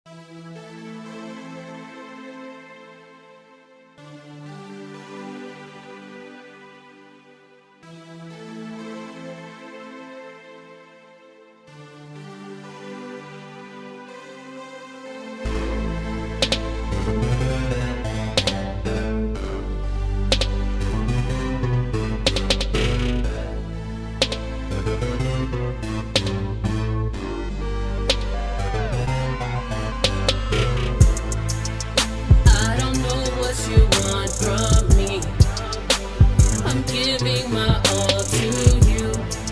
Giving my all to you.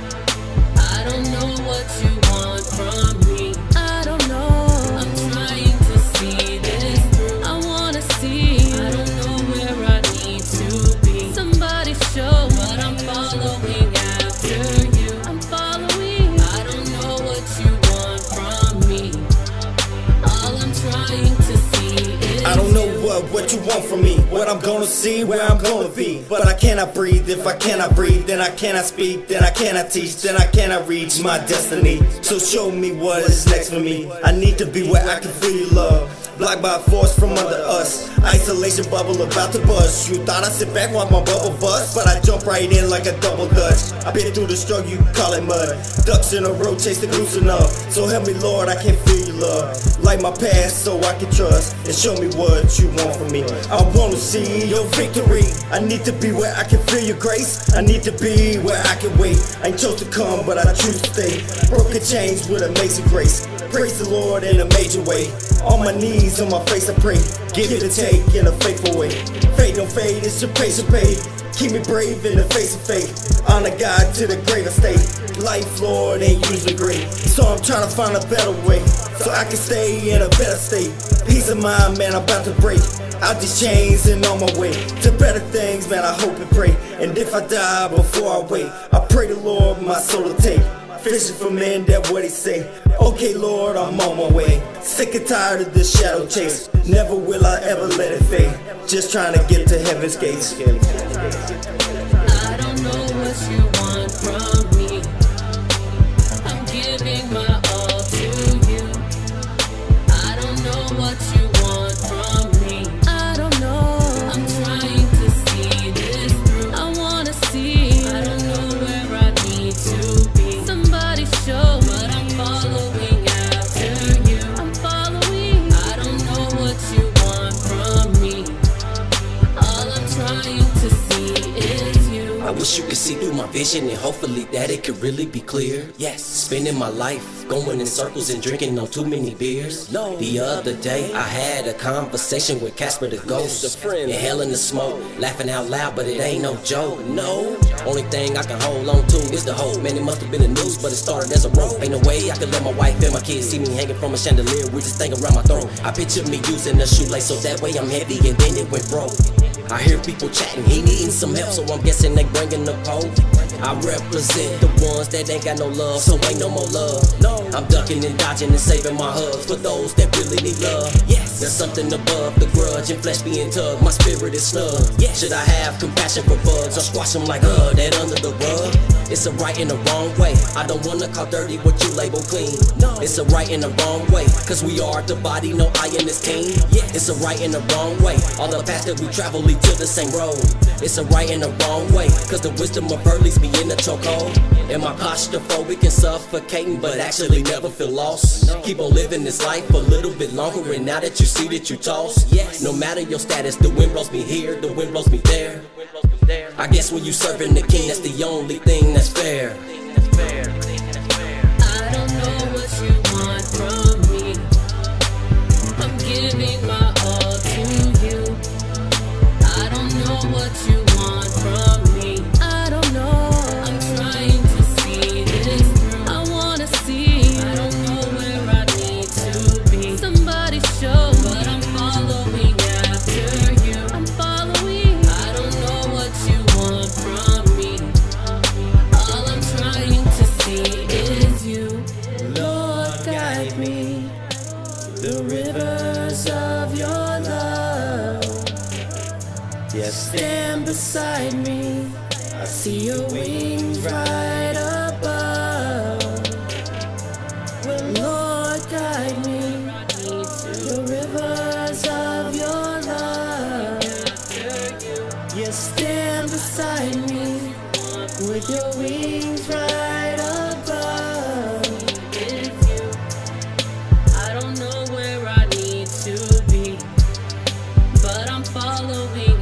I don't know what you want from me. I don't know. I'm trying to see this through. I wanna see. I don't know where I need to be. Somebody show what I'm following after you. I'm following. I don't know what you want from me. All I'm trying to see is I don't know what you want from me, what I'm gonna see, where I'm gonna be. But I cannot breathe. If I cannot breathe, then I cannot speak, then I cannot teach, then I cannot reach my destiny. So show me what is next for me. I need to be where I can feel your love, blocked by force from under us. Isolation bubble about to bust. You thought I'd sit back while my bubble bust, but I jump right in like a double dutch. I've been through the struggle, you call it mud. Ducks in a row, chase the goose enough. So help me Lord, I can feel your love. Light my past so I can trust, and show me what you want from me. I wanna see your victory. I need to be where I can feel your grace. I need to be where I can wait. I ain't chose to come, but I choose to stay. Broken chains with amazing grace. Praise the Lord in a major way. On my knees, on my face I pray. Give it and take in a faithful way. Fate don't fade, it's your pace to pay. Keep me brave in the face of fate. Honor God to the greater state. Life, Lord, ain't usually great, so I'm trying to find a better way, so I can stay in a better state. Peace of mind, man, I'm about to break out these chains and on my way to better things, man, I hope and pray. And if I die before I wait, I pray the Lord my soul to take. Fishing for men, that what he say. Okay, Lord, I'm on my way. Sick and tired of this shadow chase. Never will I ever let it fade. Just trying to get to heaven's gates. I don't know what you want from me. I'm giving my all to you. I don't know what you want from me. I don't know. I'm trying to see this through. I wanna see. I don't know where I need to be. Somebody show what I'm following after you. I'm following. I don't know what you want from me. All I'm trying to see is you. I wish you could see through my vision, and hopefully that it could really be clear. Yes, spending my life going in circles and drinking on too many beers. No. The other day I had a conversation with Casper the Ghost, a friend, inhaling the smoke, laughing out loud, but it ain't no joke. No, only thing I can hold on to is the hope. Man, it must have been the news, but it started as a rope. Ain't no way I could let my wife and my kids see me hanging from a chandelier with this thing around my throat. I pictured me using a shoelace so that way I'm heavy, and then it went broke. I hear people chatting, he needing some help, so I'm guessing they bringing the pole. I represent the ones that ain't got no love, so ain't no more love. No, I'm ducking and dodging and saving my hugs for those that really need love. Yes, there's something above the grudge and flesh being tugged. My spirit is snug. Yes. Should I have compassion for bugs or squash them like that under the rug? It's a right and a wrong way. I don't wanna call dirty what you label clean. No, it's a right and a wrong way, cause we are the body, no I in this team. Yes. It's a right and a wrong way. All the paths that we travel lead to the same road. It's a right and a wrong way, cause the wisdom of her leads me in the chokehold. Am I claustrophobic and suffocating, but actually never feel lost? Keep on living this life a little bit longer, and now that you see that you toss. Yes. No matter your status, the wind blows me here, the wind blows me there. I guess when you serving the king, that's the only thing that's fair. I don't know what you want from me. I'm giving my all to you. I don't know what you want from me. I don't know. I'm trying to see this through. I wanna see. I don't know where I need to be. Somebody show what I'm following after you. I'm following. I don't know what you want from me. All I'm trying to see is you. Lord, guide me through the rivers of your love. Yes. Stand beside me. I see your wings right above. Well, Lord, guide me. I need to with your wings right above. With you, I don't know where I need to be, but I'm following